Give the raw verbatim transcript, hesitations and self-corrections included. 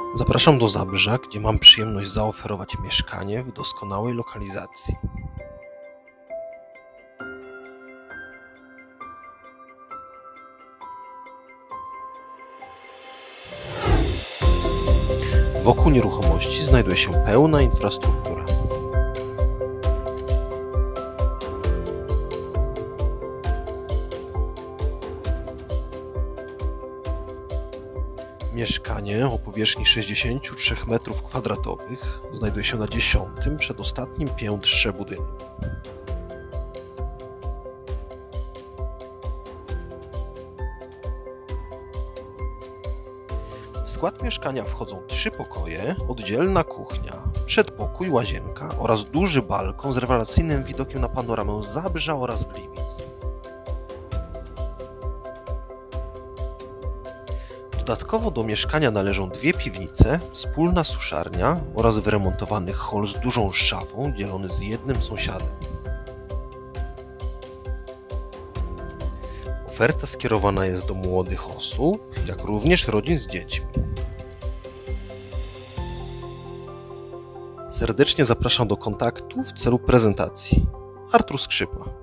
Zapraszam do Zabrza, gdzie mam przyjemność zaoferować mieszkanie w doskonałej lokalizacji. Wokół nieruchomości znajduje się pełna infrastruktura. Mieszkanie o powierzchni sześćdziesięciu trzech metrów kwadratowych znajduje się na dziesiątym, przedostatnim piętrze budynku. W skład mieszkania wchodzą trzy pokoje, oddzielna kuchnia, przedpokój, łazienka oraz duży balkon z rewelacyjnym widokiem na panoramę Zabrza oraz Gliwic. Dodatkowo do mieszkania należą dwie piwnice, wspólna suszarnia oraz wyremontowany hol z dużą szafą dzielony z jednym sąsiadem. Oferta skierowana jest do młodych osób, jak również rodzin z dziećmi. Serdecznie zapraszam do kontaktu w celu prezentacji. Artur Skrzypa.